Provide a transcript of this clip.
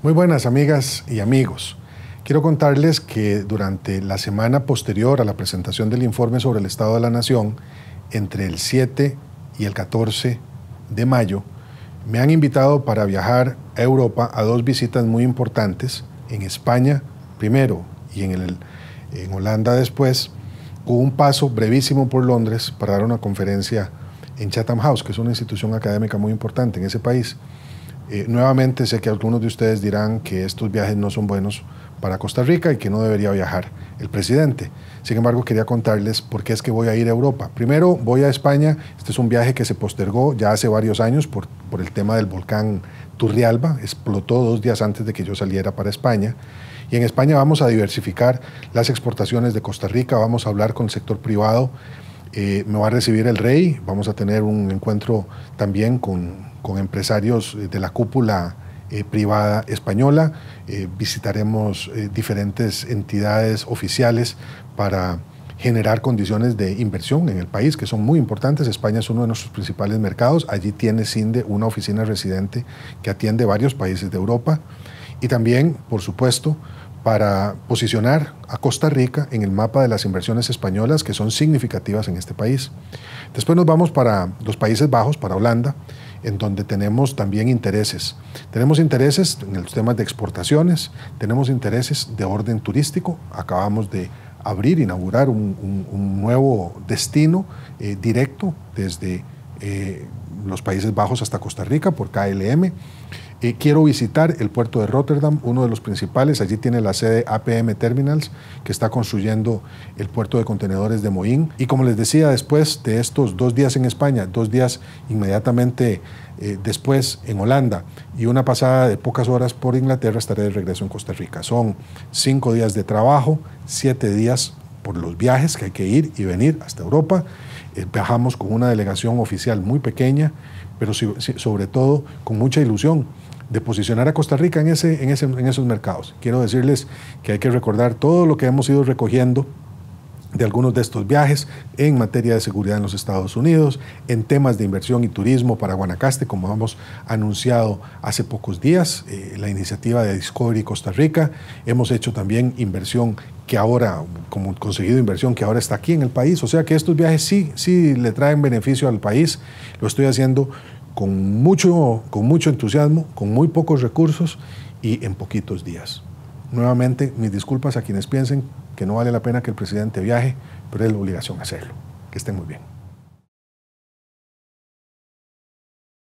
Muy buenas amigas y amigos. Quiero contarles que durante la semana posterior a la presentación del informe sobre el Estado de la Nación, entre el 7 y el 14 de mayo, me han invitado para viajar a Europa a dos visitas muy importantes, en España primero y en Holanda después, con un paso brevísimo por Londres para dar una conferencia en Chatham House, que es una institución académica muy importante en ese país. Nuevamente sé que algunos de ustedes dirán que estos viajes no son buenos para Costa Rica y que no debería viajar el presidente. Sin embargo, quería contarles por qué es que voy a ir a Europa. Primero, voy a España. Este es un viaje que se postergó ya hace varios años por el tema del volcán Turrialba. Explotó 2 días antes de que yo saliera para España. Y en España vamos a diversificar las exportaciones de Costa Rica, vamos a hablar con el sector privado. Me va a recibir el rey, vamos a tener un encuentro también con empresarios de la cúpula privada española. Visitaremos diferentes entidades oficiales para generar condiciones de inversión en el país que son muy importantes. España es uno de nuestros principales mercados. Allí tiene CINDE una oficina residente que atiende varios países de Europa. Y también, por supuesto, para posicionar a Costa Rica en el mapa de las inversiones españolas que son significativas en este país. Después nos vamos para los Países Bajos, para Holanda, en donde tenemos también intereses. Tenemos intereses en los temas de exportaciones, tenemos intereses de orden turístico. Acabamos de inaugurar un nuevo destino directo desde los Países Bajos hasta Costa Rica por KLM. Quiero visitar el puerto de Rotterdam, uno de los principales. Allí tiene la sede APM Terminals, que está construyendo el puerto de contenedores de Moín. Y como les decía, después de estos 2 días en España, 2 días inmediatamente después en Holanda y una pasada de pocas horas por Inglaterra, estaré de regreso en Costa Rica. Son 5 días de trabajo, 7 días por los viajes que hay que ir y venir hasta Europa. Viajamos con una delegación oficial muy pequeña, pero sobre todo con mucha ilusión de posicionar a Costa Rica en esos mercados. Quiero decirles que hay que recordar todo lo que hemos ido recogiendo de algunos de estos viajes en materia de seguridad en los Estados Unidos, en temas de inversión y turismo para Guanacaste, como hemos anunciado hace pocos días, la iniciativa de Discovery Costa Rica. Hemos hecho también inversión que ahora, como conseguido inversión que ahora está aquí en el país. O sea que estos viajes sí le traen beneficio al país. Lo estoy haciendo con mucho entusiasmo, con muy pocos recursos y en poquitos días. Nuevamente, mis disculpas a quienes piensen que no vale la pena que el presidente viaje, pero es la obligación hacerlo. Que estén muy bien.